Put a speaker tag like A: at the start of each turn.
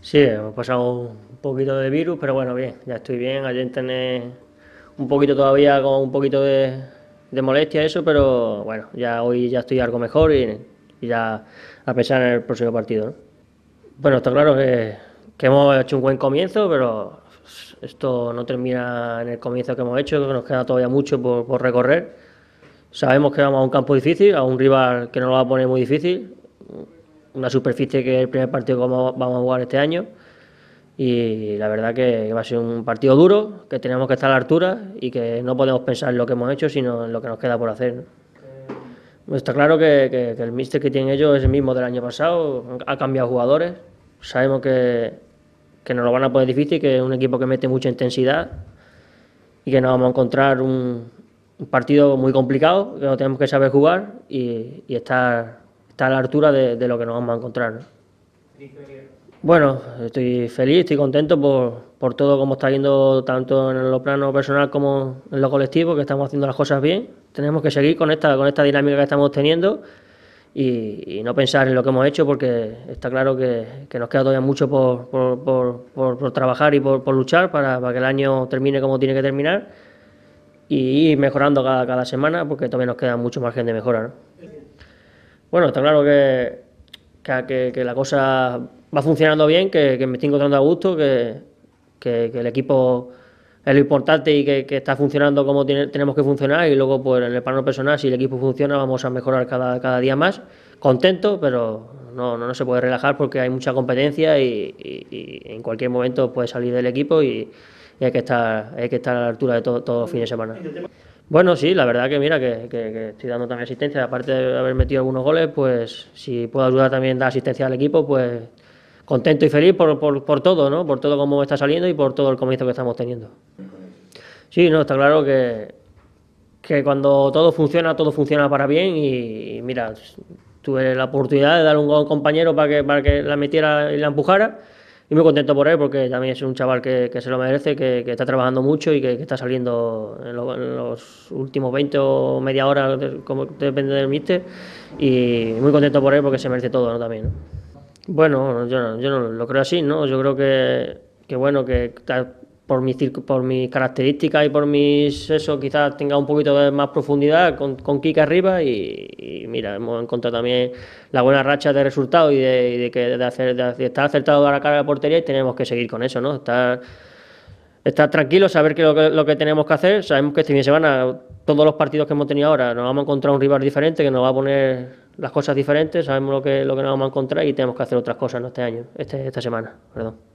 A: Sí, hemos pasado un poquito de virus, pero bueno, bien, ya estoy bien. Ayer tener un poquito todavía con un poquito de molestia eso, pero bueno, ya hoy ya estoy algo mejor y ya a pensar en el próximo partido, ¿no? Bueno, está claro que hemos hecho un buen comienzo, pero esto no termina en el comienzo que hemos hecho, que nos queda todavía mucho por recorrer. Sabemos que vamos a un campo difícil, a un rival que nos lo va a poner muy difícil, una superficie que es el primer partido que vamos a jugar este año. Y la verdad que va a ser un partido duro, que tenemos que estar a la altura y que no podemos pensar en lo que hemos hecho, sino en lo que nos queda por hacer, ¿no? Está claro que el míster que tienen ellos es el mismo del año pasado, ha cambiado jugadores, sabemos que nos lo van a poner difícil, que es un equipo que mete mucha intensidad y que nos vamos a encontrar un partido muy complicado, que lo tenemos que saber jugar y estar a la altura de lo que nos vamos a encontrar, ¿no? Bueno, estoy feliz, estoy contento por todo como está yendo tanto en lo plano personal como en lo colectivo, que estamos haciendo las cosas bien. Tenemos que seguir con esta dinámica que estamos teniendo y no pensar en lo que hemos hecho porque está claro que nos queda todavía mucho por trabajar y por luchar para que el año termine como tiene que terminar y ir mejorando cada semana porque todavía nos queda mucho margen de mejora, ¿no? Bueno, está claro que la cosa va funcionando bien, que me estoy encontrando a gusto, que el equipo es lo importante y que está funcionando como tenemos que funcionar y luego pues en el plano personal si el equipo funciona vamos a mejorar cada día más, contento, pero no se puede relajar porque hay mucha competencia y en cualquier momento puede salir del equipo y hay que estar a la altura de todos los fines de semana. Bueno, sí, la verdad que mira, que estoy dando también asistencia, aparte de haber metido algunos goles, pues si puedo ayudar también a dar asistencia al equipo, pues contento y feliz por todo, ¿no? Por todo cómo está saliendo y por todo el comienzo que estamos teniendo. Sí, no, está claro que cuando todo funciona para bien y mira, tuve la oportunidad de darle un gol a un compañero para que la metiera y la empujara y muy contento por él porque también es un chaval que se lo merece, que está trabajando mucho y que está saliendo en los últimos 20 o media hora, como depende del míster, y muy contento por él porque se merece todo, ¿no? También, ¿no? Bueno, yo no lo creo así, ¿no? Yo creo que bueno, por mis características y por eso quizás tenga un poquito de más profundidad con Kike arriba y mira, hemos encontrado también la buena racha de resultados de estar acertado a la cara de la portería y tenemos que seguir con eso, ¿no? Estar tranquilos, saber que lo que tenemos que hacer, sabemos que este fin de semana todos los partidos que hemos tenido ahora nos vamos a encontrar un rival diferente que nos va a poner las cosas diferentes, sabemos lo que nos vamos a encontrar y tenemos que hacer otras cosas, ¿no? Esta semana, perdón.